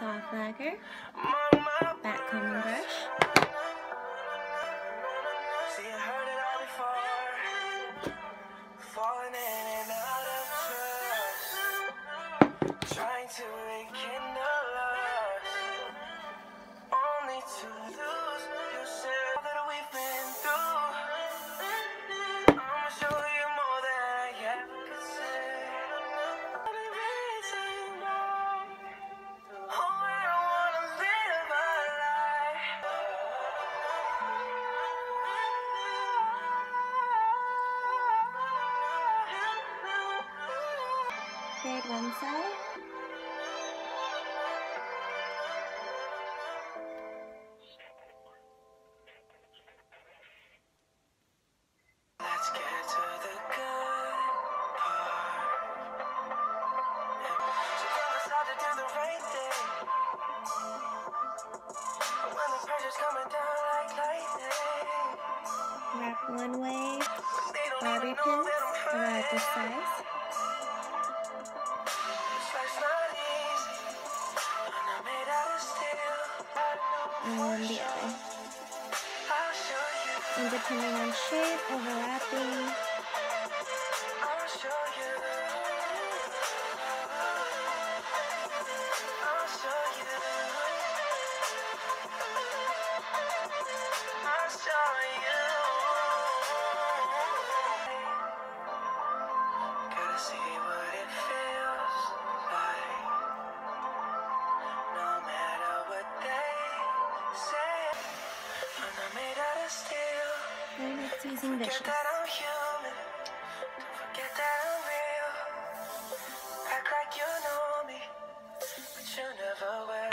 soft lacquer, back combing brush. Trying to rekindle us, only to lose yourself that we've been through. I'ma show you more than I ever could say. Only reason why, oh, I don't wanna live a lie. Third one side. Let's get to the good part. So promise hard to do the right thing. When the pressure's coming down like lightning. Wrap one way, They don't bobby even know pins that I'm about this hurting. size. This life's not easy, and I'm made out of steel. And the other. I'll show you, And depending on shape, overlapping. I'll show you, I'll show you, I'll show you. Gotta see what it feels like, no matter what they say. I'm not made out of steel. And it's using Forget Vicious. that I'm human. Don't forget that I'm real. Act like you know me, but you never will.